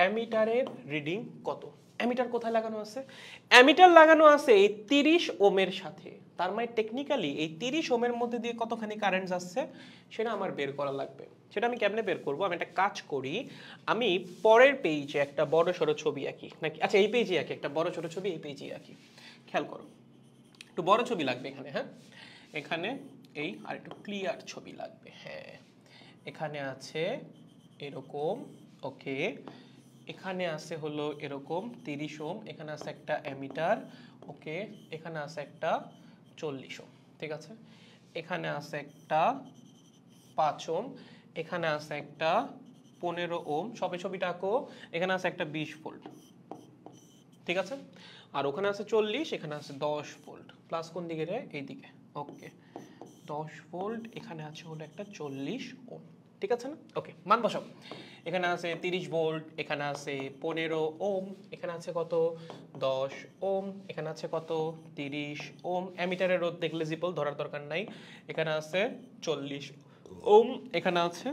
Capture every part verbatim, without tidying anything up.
অ্যামিটারের reading কত? Ammeter কোথায় লাগানো আছে? অ্যামিটার লাগানো আছে এই তিরিশ ওমের সাথে। তার মানে টেকনিক্যালি এই তিরিশ ওমের মধ্যে দিয়ে কতখানি কারেন্ট যাচ্ছে সেটা আমার বের করা লাগবে। সেটা আমি কেমনে বের করব? আমি একটা কাজ করি, আমি পরের পেজে একটা বড় সড়ো ছবি আঁকি নাকি, আচ্ছা এই পেজে আঁকি একটা বড় ছোট ছবি, এই পেজে আঁকি। খেয়াল করো, একটু বড় ছবি লাগবে এখানে। হ্যাঁ, এখানে এই আর একটু ক্লিয়ার ছবি লাগবে। হ্যাঁ, এখানে আছে এরকম, ওকে, এখানে আছে হলো এরকম তিরিশ ওম, এখানে আছে একটা অ্যামিটার, ওকে, এখানে আছে একটা চল্লিশ ওম, ঠিক আছে, এখানে আছে একটা পাঁচ ওম, এখানে আছে একটা পনেরো ওম, সবে ছবিটা আঁকো, এখানে আছে একটা বিশ ভোল্ট, ঠিক আছে, আর ওখানে আছে চল্লিশ, এখানে আছে দশ ভোল্ট, প্লাস কোন দিকে রে? এই দিকে, ওকে, দশ ভোল্ট, এখানে আছে হলো একটা চল্লিশ ওম, ঠিক আছে না? ওকে, মান বসাও। এখানে আছে তিরিশ ভোল্ট, এখানে আছে পনেরো ওম, এখানে আছে কত? দশ ওম, এখানে আছে কত? তিরিশ ওম। অ্যামিটারের রোধ দেখলে জিপল ধরার দরকার নাই। এখানে আছে চল্লিশ ওম, এখানে আছে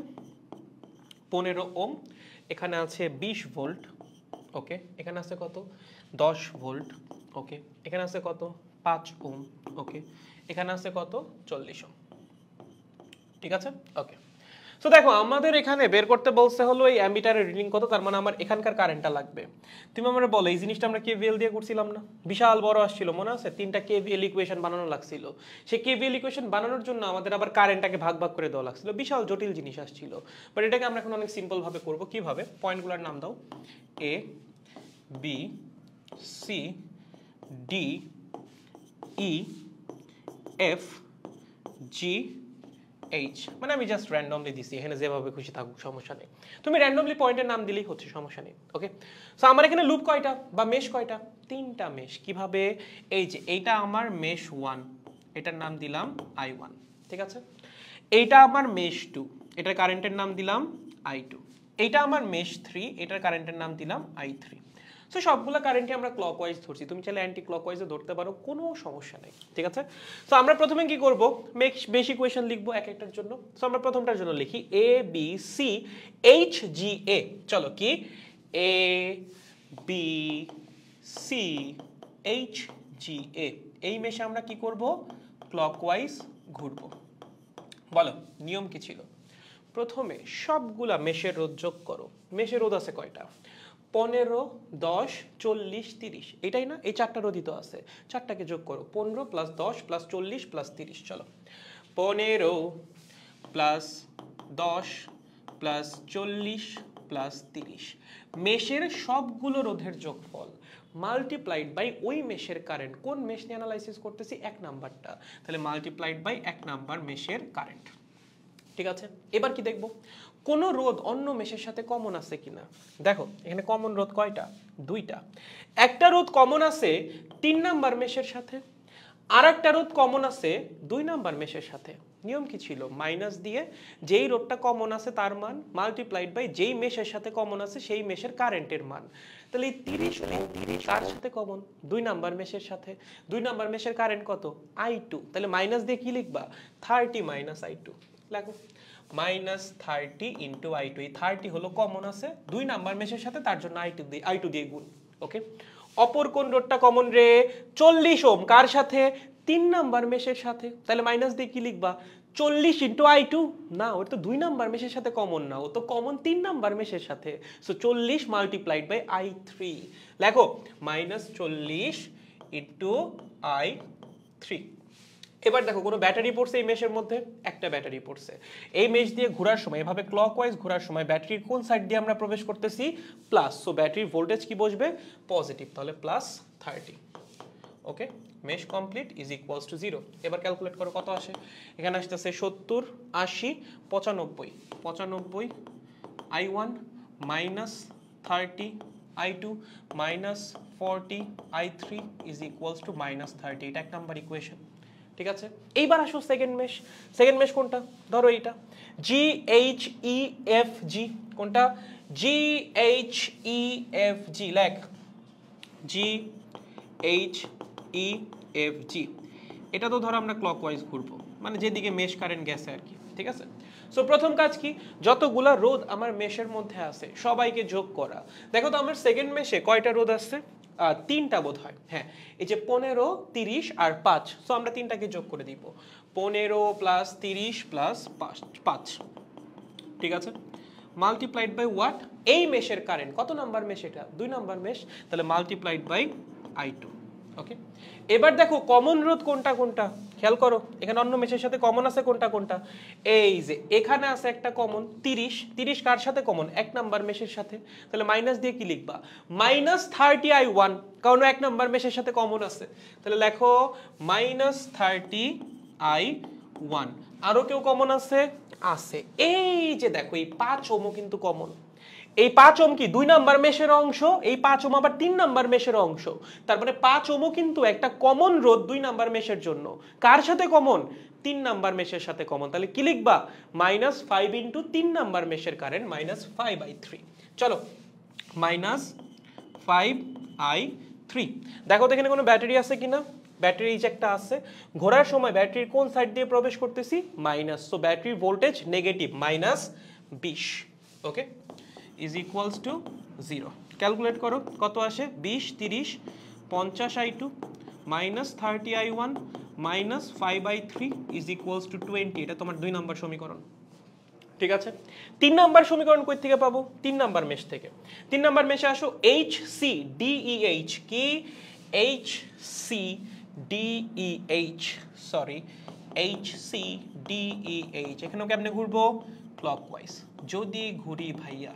পনেরো ওম, এখানে আছে বিশ ভোল্ট, ওকে, এখানে আছে কত? দশ ভোল্ট, ওকে, এখানে আছে কত? পাঁচ ওম, ওকে, এখানে আছে কত? চল্লিশ ওম, ঠিক আছে, ওকে। সো দেখো আমাদের এখানে বের করতে বলছে হলো এই অ্যামিটারের রিডিং কত, তার মানে আমার এখানকার কারেন্টটা লাগবে। তুমি আমরা বলো এই জিনিসটা আমরা কেভিএল দিয়ে করছিলাম না, বিশাল বড় আসছিল, মনে আছে? তিনটা কেভিএল ইকুয়েশন বানানো লাগছিল। সেই কেভিএল ইকুয়েশন বানানোর জন্য আমাদের আবার কারেন্টটাকে ভাগ ভাগ করে দেওয়া লাগছিল, বিশাল জটিল জিনিস আসছিল। বাট এটাকে আমরা এখন অনেক সিম্পল ভাবে করব। কিভাবে? পয়েন্টগুলোর নাম দাও, A B C D E F G H, মানে আমি জাস্ট র্যান্ডমলি দিছি, এখানে যেভাবে খুশি থাকুক সমস্যা নেই, তুমি র্যান্ডমলি পয়েন্টের নাম দিলেই হচ্ছে, সমস্যা নেই, ওকে। সো আমার এখানে লুপ কয়টা বা মেশ কয়টা? তিনটা মেশ। কিভাবে? এই যে এইটা আমার মেশ ওয়ান, এটার নাম দিলাম আই ওয়ান, ঠিক আছে, এইটা আমার মেশ টু, এটার কারেন্টের নাম দিলাম আই টু, এইটা আমার মেশ থ্রি, এটার কারেন্টের নাম দিলাম আই থ্রি। সো সবগুলো কারেন্টই আমরা ক্লকওয়াইজ ধরছি, তুমি চাইলে অ্যান্টি ক্লকওয়াইজে ধরতে পারো, কোনো সমস্যা নেই, ঠিক আছে। সো আমরা প্রথমে কি করব? মেশ বেশ ইকুয়েশন লিখবো এক একটার জন্য। সো আমরা প্রথমটার জন্য লিখি A B C H G A. চলো, কি? A B C H G A, এই মেশে আমরা কি করব? ক্লকওয়াইজ ঘুরবো। বলো নিয়ম কি ছিল? প্রথমে সবগুলা মেশের রোধ যোগ করো। মেশের রোধ আছে কয়টা? পনেরো, দশ, চল্লিশ, তিরিশ, এটাই না? এই চারটা রোধই তো আছে, চারটাকে যোগ করো। পনেরো প্লাস দশ প্লাস চল্লিশ প্লাস তিরিশ, চলো, পনেরো প্লাস দশ প্লাস চল্লিশ প্লাস তিরিশ, মেশের সবগুলো রোধের যোগফল মাল্টিপ্লাইড বাই ওই মেশের কারেন্ট। কোন মেশ নিয়ে অ্যানালাইসিস করতেছি? এক নাম্বারটা, তাহলে মাল্টিপ্লাইড বাই এক নাম্বার মেশের কারেন্ট, ঠিক আছে। এবার কি দেখব? কোন রোধ অন্য মেশের সাথে কমন আছে কিনা। দেখো এখানে কমন রোধ কয়টা? দুইটা। একটা রোধ কমন আছে তিন নাম্বার মেশের সাথে, আর একটা রোধ কমন আছে দুই নাম্বার মেশের সাথে। নিয়ম কি ছিল? মাইনাস দিয়ে যেই রোধটা কমন আছে তার মান মাল্টিপ্লাইড বাই যেই মেশের সাথে কমন আছে সেই মেশের কারেন্টের মান। তাহলে এই তিরিশ কার সাথে কমন? দুই নাম্বার মেশের সাথে। দুই নাম্বার মেশের কারেন্ট কত? I two. তাহলে মাইনাস দিয়ে কি লিখবা? থার্টি মাইনাস আই টু লাগো, minus thirty into I two. এই থার্টি হলো কমন আছে দুই নাম্বার মেশের সাথে, তার জন্য আই টু দিয়ে আই টু দিয়ে গুণ, ওকে। অপর কোন রোধটা কমন রে? চল্লিশ ওম। কার সাথে? তিন নাম্বার মেশের সাথে। তাহলে মাইনাস দিয়ে কি লিখবা? চল্লিশ ইন্টু আই টু। না, ওটা তো দুই নাম্বার মেশের সাথে কমন না, ও তো কমন তিন নাম্বার মেশের সাথে। সো চল্লিশ মাল্টিপ্লাইড বাই আই থ্রি, লেখো মাইনাস চল্লিশ ইন্টু আই থ্রি। এবার দেখো কোনো ব্যাটারি পড়ছে এই মেশের মধ্যে? একটা ব্যাটারি পড়ছে। এই মেশ দিয়ে ঘোরার সময়, এভাবে ক্লকওয়াইজ ঘোরার সময় ব্যাটারির কোন সাইড দিয়ে আমরা প্রবেশ করতেছি? প্লাস। সো ব্যাটারির ভোল্টেজ কি বসবে? পজিটিভ, তাহলে plus thirty, okay. Mesh complete is equals to zero. এবার ক্যালকুলেট করো কত আসে। এখানে আসতেছে সত্তর, আশি, পঁচানব্বই। পঁচানব্বই I one minus thirty I two minus forty I three is equals to minus thirty. এটা এক নাম্বার ইকুয়েশন, ঠিক আছে। এইবার আসো সেকেন্ড মেশ। সেকেন্ড মেশ কোনটা? ধরো এইটা, জি এইচ ই এফ জি। কোনটা? জি এইচ ই এফ জি, লেখ জি এইচ ই এফ জি। এটা তো ধরো আমরা ক্লকওয়াইজ ঘুরবো, মানে যেদিকে মেশ কারেন্ট গেছে আর কি, ঠিক আছে। সো প্রথম কাজ কি, যতগুলা রোধ আমার মেশের মধ্যে আছে সবাইকে যোগ করা। দেখো তো আমার সেকেন্ড মেশে কয়টা রোধ আছে, তিনটা বোধ হয়, হ্যাঁ এই যে পনেরো, তিরিশ আর পাঁচ। সো আমরা তিনটাকে যোগ করে দিব, পনেরো প্লাস তিরিশ প্লাস পাঁচ, ঠিক আছে, মাল্টিপ্লাইড বাই হোয়াট, এই মেশের কারেন্ট কত নাম্বার মেশ, এটা দুই নাম্বার মেশ, তাহলে multiplied by I two. Okay, এবার দেখো কমন রোধ কোনটা কোনটা, খেয়াল করো এখানে অন্য মেশের সাথে কমন আছে কোনটা কোনটা, এই যে এখানে আছে একটা কমন তিরিশ, তিরিশ কার সাথে কমন, এক নাম্বার মেশের সাথে, তাহলে মাইনাস দিয়ে কি লিখবা, মাইনাস থার্টি আই ওয়ান, কারণ এক নাম্বার মেশের সাথে কমন আছে, তাহলে লেখো মাইনাস থার্টি আই ওয়ান। আরো কেউ কমন আছে, আছে এই যে দেখো এই পাঁচ ওমও কিন্তু কমন, এই পাঁচ ওম কি দুই নাম্বার মেশের অংশ, এই পাঁচ ওম আবার তিন নাম্বার মেশের অংশ, তারপরে পাঁচ ওমও কিন্তু একটা কমন রোধ দুই নাম্বার মেশের জন্য, কার সাথে কমন, তিন নাম্বার মেশের সাথে কমন, তাহলে কি লিখবা, মাইনাস ফাইভ ইন্টু তিন নাম্বার মেশের current minus five I three. চলো মাইনাস ফাইভ আই থ্রি। দেখো তো এখানে কোনো ব্যাটারি আছে কিনা, ব্যাটারি যে একটা আছে, ঘোরার সময় ব্যাটারির কোন সাইড দিয়ে প্রবেশ করতেছি, মাইনাস, সো ব্যাটারির ভোল্টেজ নেগেটিভ মাইনাস বিশ। Okay, is equals to zero. Calculate করো কত আসে, বিশ, তিরিশ, পঞ্চাশ I two minus thirty I one minus five I three is equals to twenty. এটা তোমার দুই নম্বর সমীকরণ, ঠিক আছে। তিন নাম্বার সমীকরণ কই থেকে পাবো, তিন নাম্বার মেশ থেকে। তিন নাম্বার মেশে আসো, এইচ সি ডিইএইচ কি, H C D E H, sorry H C D E H, এখানেও কেমনে ঘুরবো, ক্লকওয়াইজ। যদি ঘুরি ভাইয়া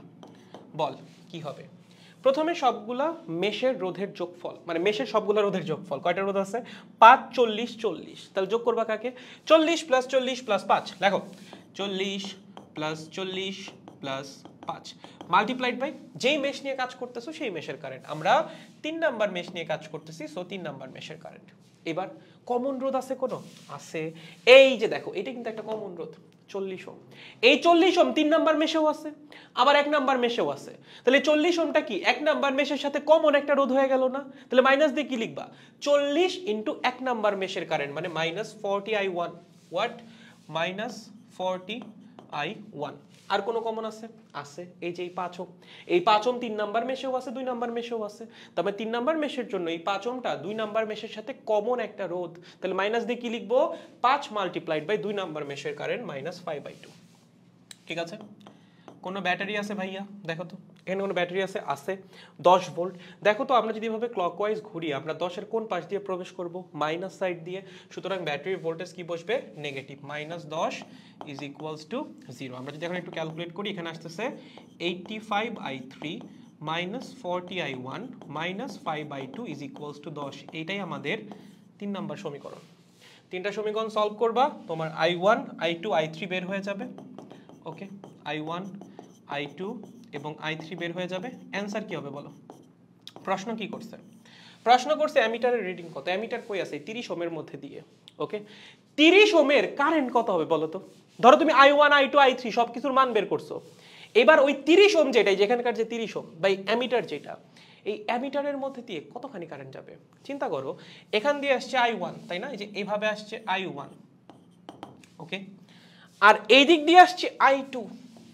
বল কি হবে, প্রথমে সবগুলা মেশের রোধের যোগফল, মানে মেশের সবগুলা রোধের যোগফল, কয়টা রোধ আছে, পাঁচ, চল্লিশ, চল্লিশ, তাহলে যোগ করবা কাকে, চল্লিশ প্লাস চল্লিশ প্লাস পাঁচ, দেখো চল্লিশ প্লাস চল্লিশ প্লাস পাঁচ মাল্টিপ্লাইড বাই যেই মেশ নিয়ে কাজ করতেছো সেই মেশের কারেন্ট, আমরা তিন নাম্বার মেশ নিয়ে কাজ করতেছি, সো তিন নাম্বার মেশের কারেন্ট। এবার কমন রোধ আছে কোনো, আছে, এই যে দেখো এটা কিন্তু একটা কমন রোধ চল্লিশ ওহম, এই চল্লিশ ওহম তিন নাম্বার মেশেও আছে আবার এক নাম্বার মেশেও আছে, তাহলে চল্লিশ ওহমটা কি এক নাম্বার মেশের সাথে কমন একটা রোধ হয়ে গেল না, তাহলে মাইনাস দিয়ে কি লিখবা, চল্লিশ ইন্টু এক নাম্বার মেশের কারেন্ট মানে minus forty I one, what, minus forty I one. আর কোনো কমন আছে, আছে, এই যে এই পাঁচ ওহম, এই পাঁচ ওহম তিন নাম্বার মেশেও আছে দুই নাম্বার মেশেও আছে, তবে তিন নাম্বার মেশের জন্য এই পাঁচ ওহমটা দুই নাম্বার মেশের সাথে কমন একটা রোধ, তাহলে মাইনাস দিয়ে কি লিখবো, পাঁচ মাল্টিপ্লাইড বাই দুই নাম্বার মেশের current minus five by two. ঠিক আছে, কোনো ব্যাটারি আছে ভাইয়া, দেখো তো এখানে কোনো ব্যাটারি আছে, আছে দশ ভোল্ট। দেখো তো আমরা যদি এভাবে ক্লকওয়াইজ ঘুরি, আমরা দশের কোন পাশ দিয়ে প্রবেশ করব, মাইনাস সাইড দিয়ে, সুতরাং ব্যাটারির ভোল্টেজ কি বসবে, নেগেটিভ, মাইনাস দশ ইজ ইকুয়ালস টু জিরো। আমরা যদি এখন একটু ক্যালকুলেট করি, এখানে আসতেছে eighty five I three minus forty I one minus five I two is equals to দশ। এইটাই আমাদের তিন নাম্বার সমীকরণ। তিনটা সমীকরণ সলভ করবা, তোমার I one, I two, I three বের হয়ে যাবে। Okay, I one, I two এবং আই থ্রি বের হয়ে যাবে। অ্যান্সার কি হবে বলো, প্রশ্ন কি করছে, প্রশ্ন করছে অ্যামিটারের রিডিং কত, অ্যামিটার কই আছে, তিরিশ ওহমের মধ্যে দিয়ে। ওকে, তিরিশ ওহমের কারেন্ট কত হবে বলো তো, ধরো তুমি I one, I two, I three সব কিছুর মান বের করছো, এবার ওই তিরিশ ওহম যেটাই, যেখানকার যে তিরিশ ওহম বা অ্যামিটার যেটা, এই অ্যামিটারের মধ্যে দিয়ে কতখানি কারেন্ট যাবে, চিন্তা করো, এখান দিয়ে আসছে আই ওয়ান, তাই না, এই যে এইভাবে আসছে আই ওয়ান, ওকে, আর এই দিক দিয়ে আসছে আই টু।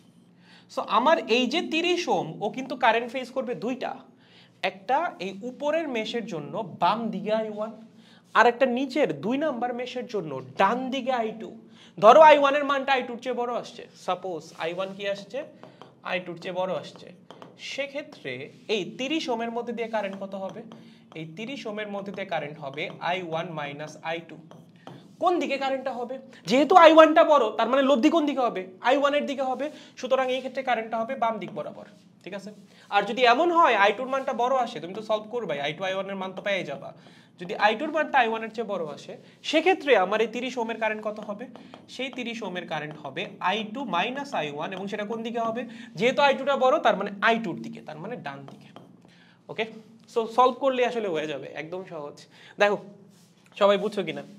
সো আমার এই যে তিরিশ ওহম, ও কিন্তু কারেন্ট ফেস করবে দুইটা, একটা এই উপরের মেশের জন্য বাম দিকে আই ওয়ান, আর একটা নিচের দুই নাম্বার মেশের জন্য ডান দিকে আই টু। ধরো আই ওয়ান এর মানটা আই টুর চেয়ে বড় আসছে, সাপোজ আই ওয়ান কি আসছে, আই টুর চেয়ে বড় আসছে, সেক্ষেত্রে এই তিরিশ ওহমের মধ্যে দিয়ে কারেন্ট কত হবে, এই তিরিশ ওহমের মধ্যে দিয়ে কারেন্ট হবে I one minus I two. কোন দিকে কারেন্টটা হবে, যেহেতু আই ওয়ানটা বড় তার মানে লব্ধি কোন দিকে হবে, আই ওয়ান এর দিকে হবে, সুতরাং এই ক্ষেত্রে কারেন্টটা হবে বাম দিক বরাবর। ঠিক আছে, আর যদি এমন হয় আই টুর মানটা বড় আসে, তুমি তো সলভ করবে, আই টু আই ওয়ান এর মান তো পেয়ে যাবা, যদি আই টুর মানটা আই ওয়ান এর চেয়ে বড় আসে, সেক্ষেত্রে আমার এই তিরিশ ওহমের কারেন্ট কত হবে, সেই তিরিশ ওহমের কারেন্ট হবে I two minus I one, এবং সেটা কোন দিকে হবে, যেহেতু আই টুটা বড় তার মানে আই টুর দিকে, তার মানে ডান দিকে। ওকে, সো সলভ করলে আসলে হয়ে যাবে, একদম সহজ। দেখো সবাই বুঝছো কিনা।